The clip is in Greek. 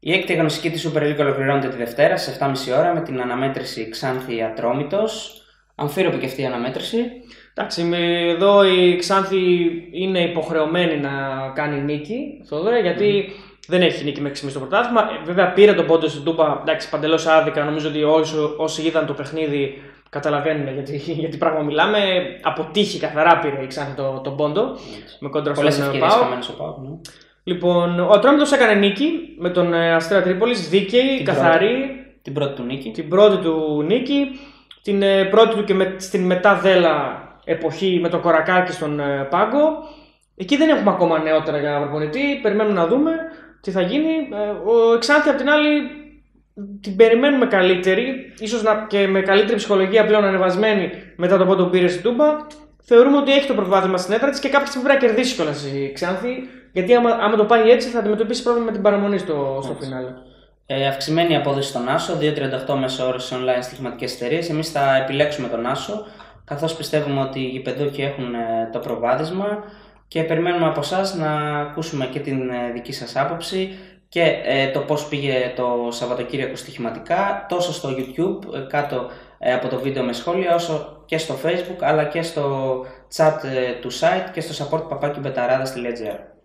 Η έκτη αγωνιστική της Super League ολοκληρώνεται τη Δευτέρα στις 7.30 ώρα με την αναμέτρηση Ξάνθη Ατρόμητος. Αμφίροπη και αυτή η αναμέτρηση. Εντάξει, εδώ η Ξάνθη είναι υποχρεωμένη να κάνει νίκη, γιατί δεν έχει νίκη μέχρι στιγμή στο πρωτάθλημα. Βέβαια πήρε τον πόντο στην Τούμπα, εντάξει, παντελώς άδικα. Νομίζω ότι όσοι είδαν το παιχνίδι καταλαβαίνουν γιατί πράγμα μιλάμε. Αποτύχει καθαρά πήρε η Ξάνθη τον πόντο. Με κόντρα στον ΠΑΟΚ. Λοιπόν, ο Ατρόμητος έκανε νίκη με τον Αστέρα Τρίπολης, δίκαιη, καθαρή. Την πρώτη του νίκη. Την πρώτη του και στην μεταδέλα εποχή με το Κορακάκι στον πάγκο. Εκεί δεν έχουμε ακόμα νεότερα για προπονητή. Περιμένουμε να δούμε τι θα γίνει. Ο Ξάνθη απ' την άλλη την περιμένουμε καλύτερη, ίσως και με καλύτερη ψυχολογία πλέον ανεβασμένη μετά το πόντο που πήρε στην Τούμπα. Θεωρούμε ότι έχει το προβάδισμα στην έδρα της και κάποια στιγμή πρέπει να κερδίσει κιόλας η Ξάνθη. Γιατί άμα το πάει έτσι θα αντιμετωπίσει πρόβλημα με την παραμονή στο φινάλε. Αυξημένη απόδοση στον Άσο, 2,38 μέσο όρο σε online στοιχηματικές εταιρείες. Εμείς θα επιλέξουμε τον Άσο, καθώς πιστεύουμε ότι οι γηπεδούκοι έχουν το προβάδισμα και περιμένουμε από εσάς να ακούσουμε και την δική σας άποψη και το πώς πήγε το Σαββατοκύριακο στοιχηματικά, τόσο στο YouTube κάτω από το βίντεο με σχόλια, όσο και στο Facebook, αλλά και στο chat του site και στο support@betaradas.gr.